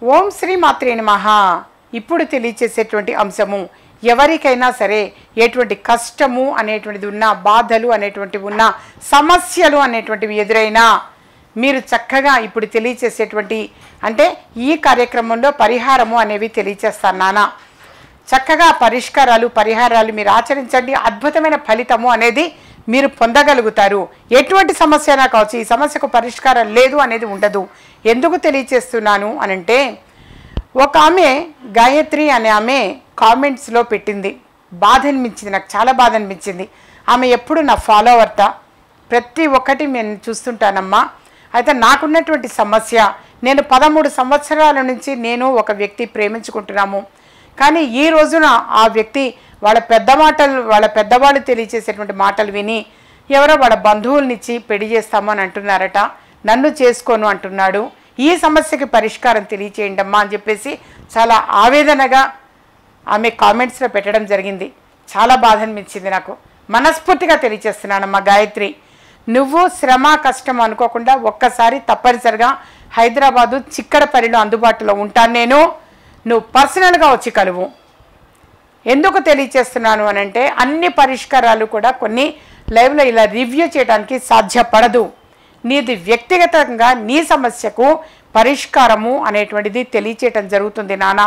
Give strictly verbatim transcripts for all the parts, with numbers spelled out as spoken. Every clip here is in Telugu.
ఓం శ్రీ మాత్రే నమః. ఇప్పుడు తెలియచేసేటువంటి అంశము, ఎవరికైనా సరే ఎటువంటి కష్టము అనేటువంటిది ఉన్నా, బాధలు అనేటువంటివి ఉన్నా, సమస్యలు అనేటువంటివి ఎదురైనా మీరు చక్కగా ఇప్పుడు తెలియచేసేటువంటి అంటే ఈ కార్యక్రమంలో పరిహారము అనేవి తెలియచేస్తాను నాన్న. చక్కగా పరిష్కారాలు పరిహారాలు మీరు ఆచరించండి. అద్భుతమైన ఫలితము అనేది మీరు పొందగలుగుతారు. ఎటువంటి సమస్య అయినా కావచ్చు, ఈ సమస్యకు పరిష్కారం లేదు అనేది ఉండదు. ఎందుకు తెలియచేస్తున్నాను అనంటే, ఒక ఆమె గాయత్రి అనే ఆమె కామెంట్స్లో పెట్టింది. బాధ అనిపించింది, నాకు చాలా బాధ అనిపించింది. ఆమె ఎప్పుడు నా ఫాలోవర్ట, ప్రతి ఒక్కటి నేను చూస్తుంటానమ్మా. అయితే నాకున్నటువంటి సమస్య, నేను పదమూడు సంవత్సరాల నుంచి నేను ఒక వ్యక్తి ప్రేమించుకుంటున్నాము. కానీ ఈ రోజున ఆ వ్యక్తి వాళ్ళ పెద్ద మాటలు వాళ్ళ పెద్దవాళ్ళు తెలియచేసేటువంటి మాటలు విని ఎవరో వాళ్ళ బంధువులనిచ్చి పెళ్లి చేస్తాము అని అంటున్నారట. నన్ను చేసుకోను అంటున్నాడు. ఈ సమస్యకి పరిష్కారం తెలియచేయండి అమ్మా అని చెప్పేసి చాలా ఆవేదనగా ఆమె కామెంట్స్లో పెట్టడం జరిగింది. చాలా బాధ అనిపించింది నాకు. మనస్ఫూర్తిగా తెలియచేస్తున్నానమ్మా గాయత్రి, నువ్వు శ్రమ కష్టం అనుకోకుండా ఒక్కసారి తప్పనిసరిగా హైదరాబాదు చిక్కడపల్లిలో అందుబాటులో ఉంటాను నేను. నువ్వు పర్సనల్గా వచ్చి కలువు. ఎందుకు తెలియచేస్తున్నాను అనంటే, అన్ని పరిష్కారాలు కూడా కొన్ని లైవ్లో ఇలా రివ్యూ చేయడానికి సాధ్యపడదు. నీది వ్యక్తిగతంగా నీ సమస్యకు పరిష్కారము అనేటువంటిది తెలియచేయటం జరుగుతుంది నాన్న.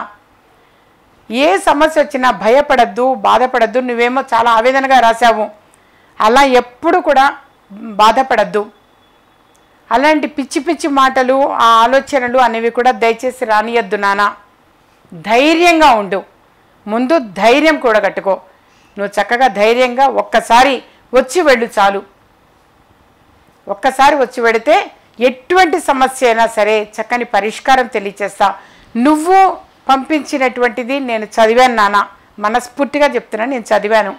ఏ సమస్య వచ్చినా భయపడద్దు, బాధపడద్దు. నువ్వేమో చాలా ఆవేదనగా రాశావు, అలా ఎప్పుడు కూడా బాధపడద్దు. అలాంటి పిచ్చి పిచ్చి మాటలు, ఆ ఆలోచనలు అనేవి కూడా దయచేసి రానియద్దు నాన్న. ధైర్యంగా ఉండు. ముందు ధైర్యం కూడా కట్టుకో. నువ్వు చక్కగా ధైర్యంగా ఒక్కసారి వచ్చి వెళ్ళు చాలు. ఒక్కసారి వచ్చి వెడితే ఎటువంటి సమస్య అయినా సరే చక్కని పరిష్కారం తెలియచేస్తా. నువ్వు పంపించినటువంటిది నేను చదివాను నాన్న, మనస్ఫూర్తిగా చెప్తున్నాను, నేను చదివాను.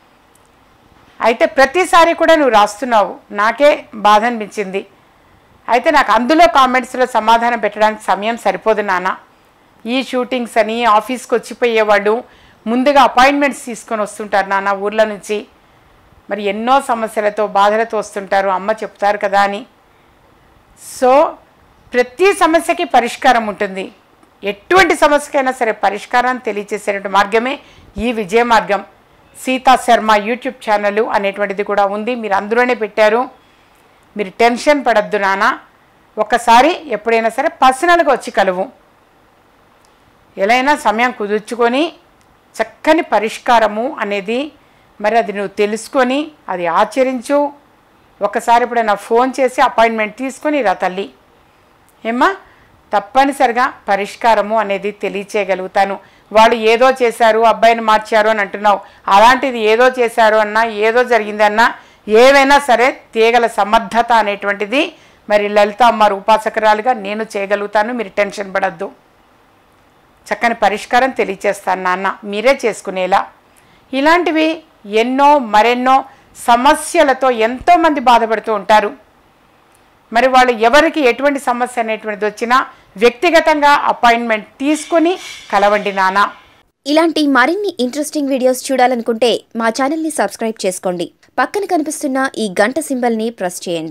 అయితే ప్రతిసారి కూడా నువ్వు రాస్తున్నావు, నాకే బాధ అనిపించింది. అయితే నాకు అందులో కామెంట్స్లో సమాధానం పెట్టడానికి సమయం సరిపోదు నాన్న. ఈ షూటింగ్స్ అని ఆఫీస్కి వచ్చిపోయేవాళ్ళు ముందుగా అపాయింట్మెంట్స్ తీసుకొని వస్తుంటారు నాన్న ఊర్ల నుంచి. మరి ఎన్నో సమస్యలతో బాధలతో వస్తుంటారు, అమ్మ చెప్తారు కదా అని. సో ప్రతి సమస్యకి పరిష్కారం ఉంటుంది. ఎటువంటి సమస్యకైనా సరే పరిష్కారాన్ని తెలియచేసేటువంటి మార్గమే ఈ విజయ మార్గం. సీతా శర్మ యూట్యూబ్ ఛానల్ అనేటువంటిది కూడా ఉంది, మీరు అందులోనే పెట్టారు. మీరు టెన్షన్ పడద్దు నాన్న. ఒకసారి ఎప్పుడైనా సరే పర్సనల్గా వచ్చి కలువు. ఎలా అయినా సమయం కుదుర్చుకొని చక్కని పరిష్కారము అనేది మరి అది నువ్వు తెలుసుకొని అది ఆచరించు. ఒకసారి ఎప్పుడైనా ఫోన్ చేసి అపాయింట్మెంట్ తీసుకొని రా తల్లి. ఏమ్మా, తప్పనిసరిగా పరిష్కారము అనేది తెలియచేయగలుగుతాను. వాళ్ళు ఏదో చేశారు, అబ్బాయిని మార్చారు అని అంటున్నావు. అలాంటిది ఏదో చేశారు అన్నా, ఏదో జరిగిందన్నా, ఏవైనా సరే తీయగల సమర్థత అనేటువంటిది మరి లలిత అమ్మ ఉపాసకురాలుగా నేను చేయగలుగుతాను. మీరు టెన్షన్ పడద్దు. చక్కని పరిష్కారం తెలియచేస్తాను నాన్న, మీరే చేసుకునేలా. ఇలాంటివి ఎన్నో మరెన్నో సమస్యలతో ఎంతోమంది బాధపడుతూ ఉంటారు. మరి వాళ్ళు ఎవరికి ఎటువంటి సమస్య అనేటువంటిది వచ్చినా వ్యక్తిగతంగా అపాయింట్మెంట్ తీసుకుని కలవండి నాన్న. ఇలాంటి మరిన్ని ఇంట్రెస్టింగ్ వీడియోస్ చూడాలనుకుంటే మా ఛానల్ని సబ్స్క్రైబ్ చేసుకోండి. పక్కన కనిపిస్తున్న ఈ గంట సింబల్ని ప్రెస్ చేయండి.